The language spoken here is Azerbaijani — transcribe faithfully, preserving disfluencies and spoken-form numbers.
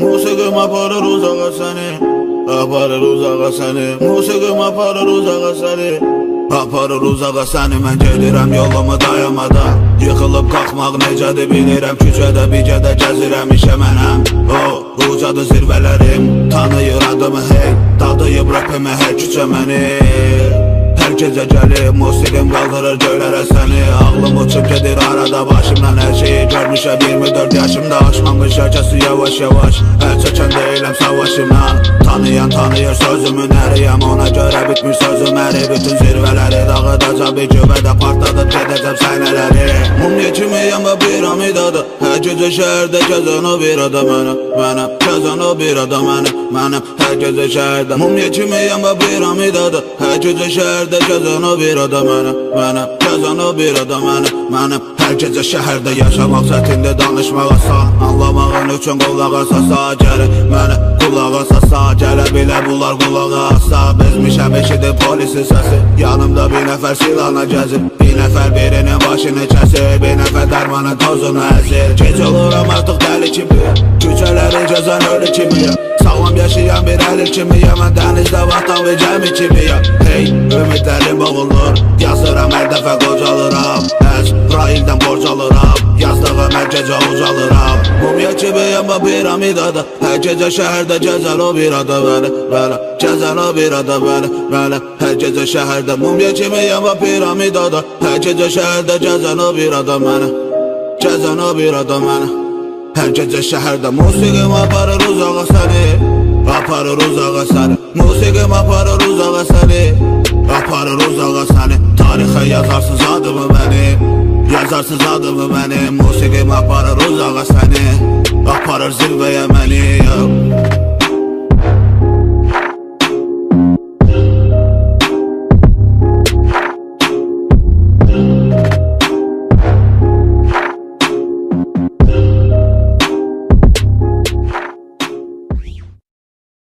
Musiqim aparır uzağa səni, aparır uzağa səni. Musiqim aparır uzağa səni, aparır uzağa səni. Mən gedirəm yolumu dayamadan, yıxılıb qalxmaq necədir bilirəm. Küçədə birgədə gəzirəm işə mənəm. O, ucadır zirvələrim, tanıyır adımı hey, dadıyıb rapimə hər küçə məni. Hər gecə gəlib musiqim qaldırır göylərə səni. Ağlım uçub gedir arada başımdan hər şeyi görmüşəm. iyirmi dörd yaşımda aşmamış herkesi yavaş yavaş. Əl çəkən deyiləm savaşımdan, tanıyan tanıyır sözümün əriyəm. Ona görə bitmiş sözüm əri, bütün zirvələri dağıdacaq bir güvədə partladıb gedəcəm səhnələri. Mumya kimiyəm və piramidada, hər gecə şəhərdə gəzən o bir adam mənəm, mənəm, gəzən o bir adam mənəm, mənəm. Hər gecə şəhərdə mumya kimiyəm və piramidada, hər gecə şəhərdə gəzən o bir adam mənəm, mənəm, gəzən o bir adam mənəm, mənəm. Hər gecə şəhərdə yaşamaq çətindir, danışmaq asan, anlamağın üçün qulaq asasa gəlir mənə, qulaq asasa gələ bilə bunlar qulaq asa. Bezmişəm eşidir polisin səsi, yanımda bir nəfər silahla gəzir, bir nəfər birinin başını kəsir, bir nəfər dərmanın tozunu əzir. Gec oluram artıq dəli kimi, küçələri gəzən ölü kimiyəm, sağlam yaşayan bir əlil kimiyəm. Mən dənizdə vatan və gəmi kimiyəm. Hey, ümidlərim boğulur, yazıram hər dəfə qocalıram, Əzraildən borc alıram, yazdığım hər gecə ucalıram. Mumya kimiyəm və piramidada, hər gecə şəhərdə gəzən o bir adam mənə, mənə, gəzən o bir adam mənə, mənə. Hər gecə şəhərdə mumya kimiyəm və piramidada, hər gecə şəhərdə gəzən o bir adam mənə, gəzən o bir adam mənə. Hər gecə şəhərdə musiqim aparır uzağa səni, aparır uzağa səni. Musiqim aparır uzağa səni, aparır uzağa səni. Tarixə yazarsınız adımı mənim, yazarsınız adımı mənim. Musiqim aparır uzağa səni, aparır zirvəyə məni.